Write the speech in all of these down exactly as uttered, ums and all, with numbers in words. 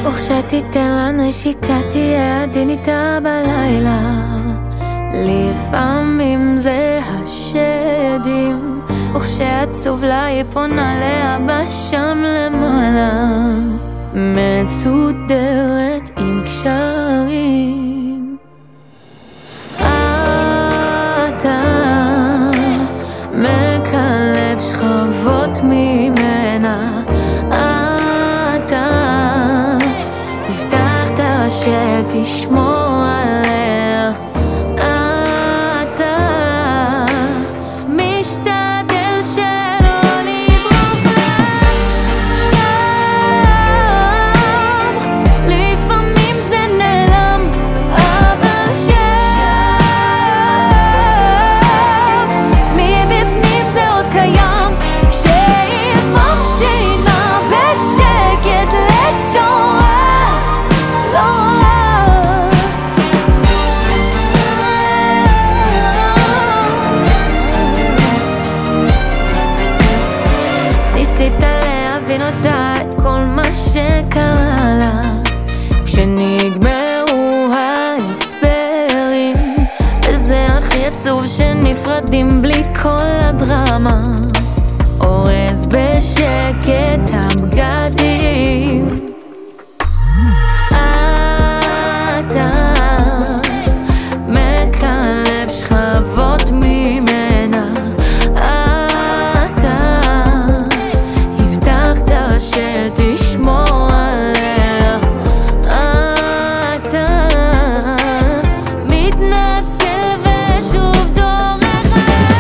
וכשתיתן לה נשיקה תהיה עדין איתה בלילה. לפעמים זה השדים, וכשעצוב לה היא פונה לאבא שם למעלה. מסודרת עם קשרים, אתה מקלב שכבות ממנה. אתה הבטחת שתשמור עליה. אתה משתדל שלא לדרוך לה שם. לפעמים זה נעלם, אבל שם מבפנים זה עוד קיים. כשהיא ממתינה בשקט לתורה לא רע. ניסית להבין אותה את כל מה שקרה לה. כשנגמרו ההסברים, וזה הכי עצוב שנפרדים בלי כל הדרמה. אורז בשקט הבגדים. אתה מקלב שכבות ממנה. אתה הבטחת שתשמור עליה. אתה מתנצל ושוב דורך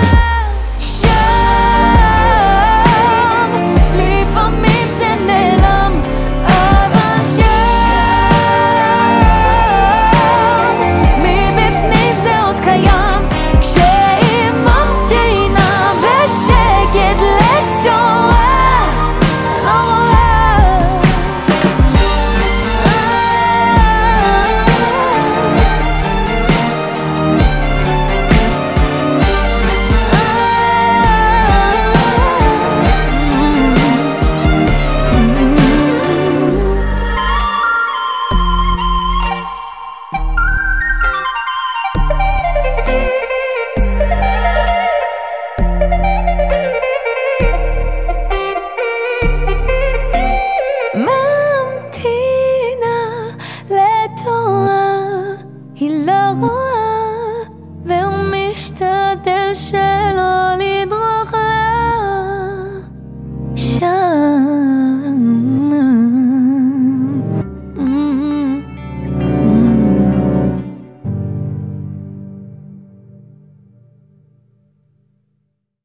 שם. לפעמים זה נעלם, אבל שם מבפנים זה עוד קיים. כשהיא ממתינה בשקט לתורה לא רואה. ממתינה לתורה היא לא רואה, והוא משתדל שלא לדרוך לה שם.